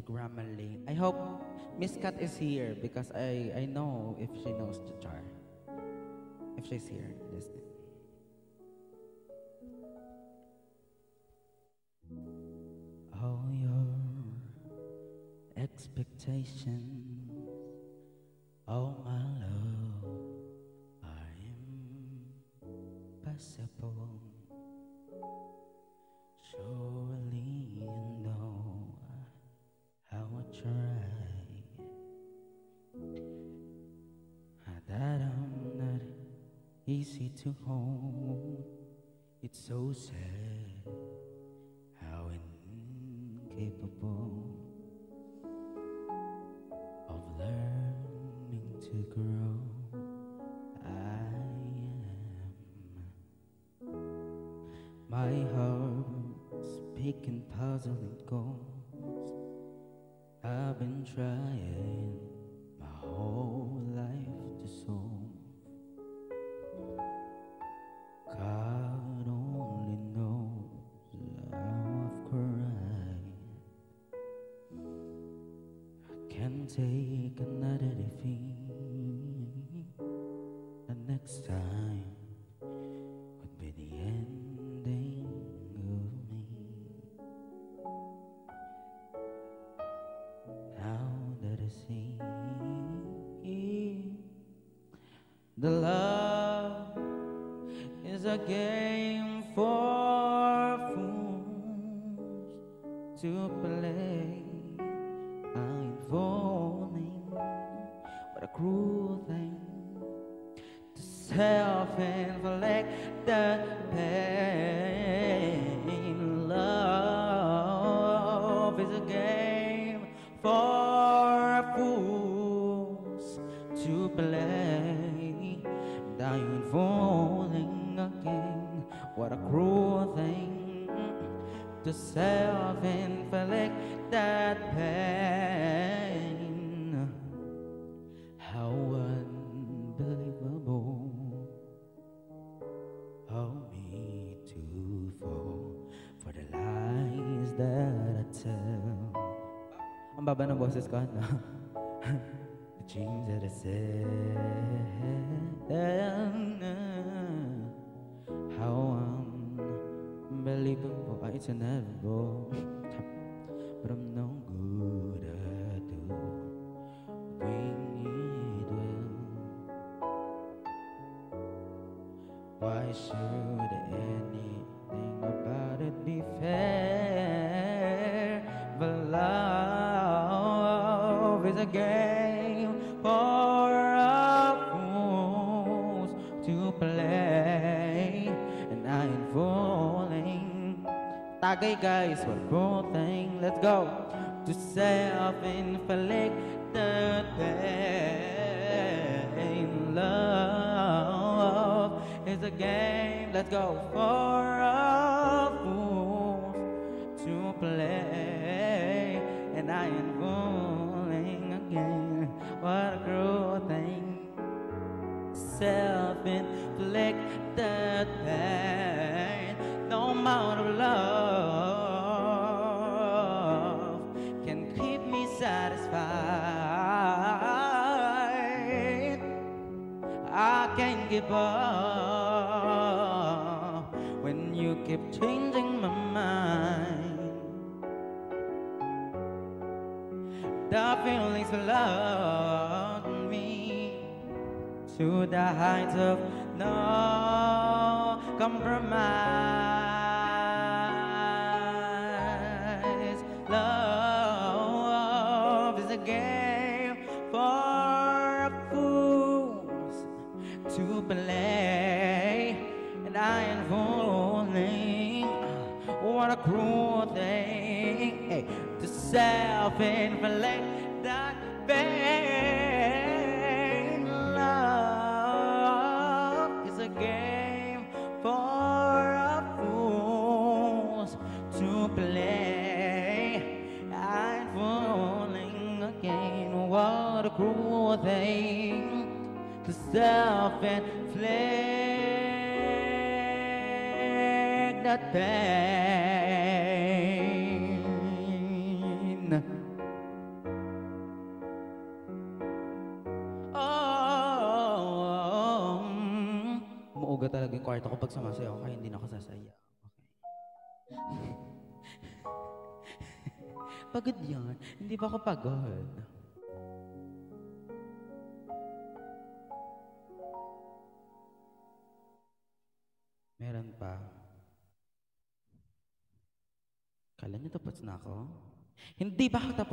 Grammarly. I hope Miss Kat is here because I know if she knows the char. If she's here, listening. All your expectations, all my love are impossible. Surely you know how I try, that I'm not easy to hold. It's so sad how incapable of learning to grow I am. My heart's picking puzzling goals. I've been trying my whole life to solve. God only knows how I've cried. I can't take another defeat. The next time would be the ending of me. Now that I see the love is a game for fools to play. I'm falling, what a cruel thing to self-inflict the pain. Love is a game for fools to play. Dying, falling again. What a cruel thing to self-inflict that pain. How unbelievable of me to fall for the lies that I tell. Ang baba ng boses ko, ano? The dreams that I said. How unbelievable, it's inevitable. But I'm no good at doing it well. Why should anything about it be fair? But love is a game for fools to play, and I ain't falling. Tagay guys, what a cruel thing. Let's go. To self-inflict the pain. Love is a game. Let's go. For fools to play, and I ain't falling again. What a cruel thing. Self-inflicted pain. No amount of love can keep me satisfied. I can't give up when you keep changing my mind. The feelings of love me to the heights of no compromise. Love is a game for fools to play, and I ain't falling. What a cruel thing, hey, to self-inflict that pain. Love is a game for fools to play. I'm falling again. What a cruel thing to self-inflict that pain. bumubuga talaga yung kwarto ko pag sumasayaw, kaya hindi na ako sasaya. Okay. Pagod yan. Hindi ba ako pagod? Meron pa. Kala niyo tapos na ako? Hindi ba ako tapos?